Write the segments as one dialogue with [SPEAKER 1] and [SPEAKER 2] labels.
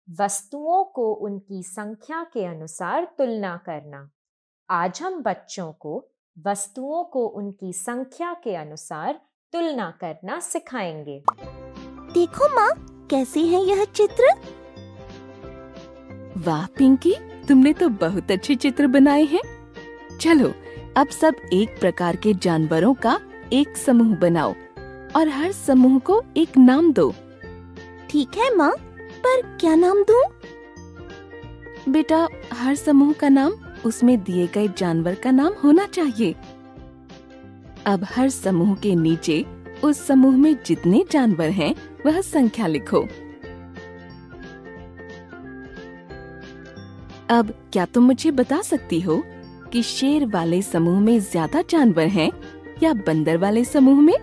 [SPEAKER 1] वस्तुओं को उनकी संख्या के अनुसार तुलना करना। आज हम बच्चों को वस्तुओं को उनकी संख्या के अनुसार तुलना करना सिखाएंगे।
[SPEAKER 2] देखो माँ, कैसे है यह चित्र?
[SPEAKER 3] वाह पिंकी, तुमने तो बहुत अच्छे चित्र बनाए हैं। चलो अब सब एक प्रकार के जानवरों का एक समूह बनाओ और हर समूह को एक नाम दो।
[SPEAKER 2] ठीक है माँ, पर क्या नाम दूँ?
[SPEAKER 3] बेटा, हर समूह का नाम उसमें दिए गए जानवर का नाम होना चाहिए। अब हर समूह के नीचे उस समूह में जितने जानवर हैं वह संख्या लिखो। अब क्या तुम मुझे बता सकती हो कि शेर वाले समूह में ज्यादा जानवर हैं या बंदर वाले समूह में?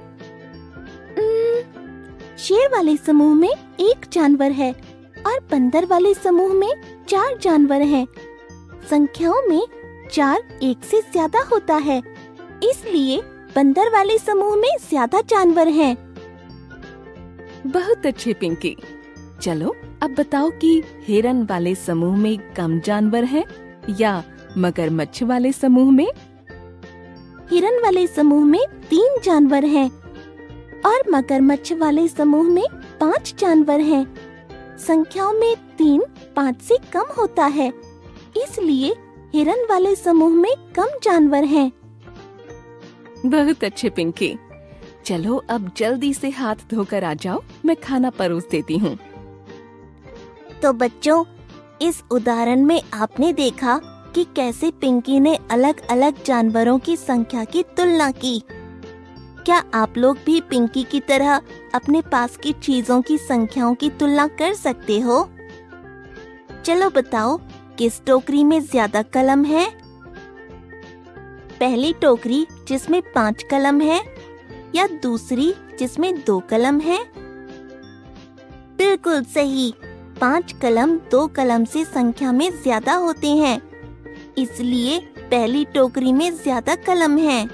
[SPEAKER 2] शेर वाले समूह में 1 जानवर है और बंदर वाले समूह में 4 जानवर हैं। संख्याओं में 4 1 से ज्यादा होता है, इसलिए बंदर वाले समूह में ज्यादा जानवर हैं।
[SPEAKER 3] बहुत अच्छे पिंकी। चलो अब बताओ कि हिरन वाले समूह में कम जानवर हैं या मगरमच्छ वाले समूह में?
[SPEAKER 2] हिरन वाले समूह में 3 जानवर हैं और मगरमच्छ वाले समूह में 5 जानवर हैं। संख्याओं में 3 5 से कम होता है, इसलिए हिरन वाले समूह में कम जानवर हैं।
[SPEAKER 3] बहुत अच्छे पिंकी। चलो अब जल्दी से हाथ धोकर आ जाओ, मैं खाना परोस देती हूँ।
[SPEAKER 2] तो बच्चों, इस उदाहरण में आपने देखा कि कैसे पिंकी ने अलग अलग जानवरों की संख्या की तुलना की। क्या आप लोग भी पिंकी की तरह अपने पास की चीजों की संख्याओं की तुलना कर सकते हो? चलो बताओ, किस टोकरी में ज्यादा कलम है? पहली टोकरी जिसमें 5 कलम है या दूसरी जिसमें 2 कलम है? बिल्कुल सही, 5 कलम 2 कलम से संख्या में ज्यादा होते हैं, इसलिए पहली टोकरी में ज्यादा कलम हैं।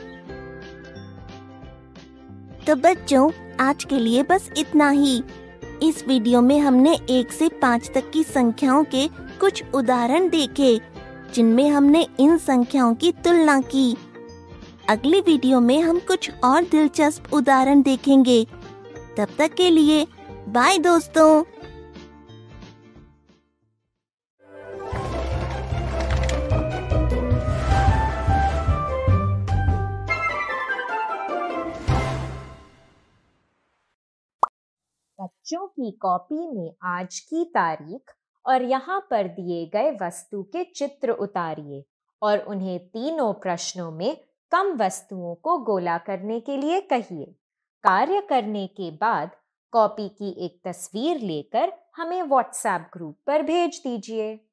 [SPEAKER 2] तो बच्चों, आज के लिए बस इतना ही। इस वीडियो में हमने 1 से 5 तक की संख्याओं के कुछ उदाहरण देखे, जिनमें हमने इन संख्याओं की तुलना की। अगली वीडियो में हम कुछ और दिलचस्प उदाहरण देखेंगे। तब तक के लिए बाय दोस्तों।
[SPEAKER 1] बच्चों की कॉपी में आज की तारीख और यहाँ पर दिए गए वस्तु के चित्र उतारिए और उन्हें तीनों प्रश्नों में कम वस्तुओं को गोला करने के लिए कहिए। कार्य करने के बाद कॉपी की एक तस्वीर लेकर हमें व्हाट्सएप ग्रुप पर भेज दीजिए।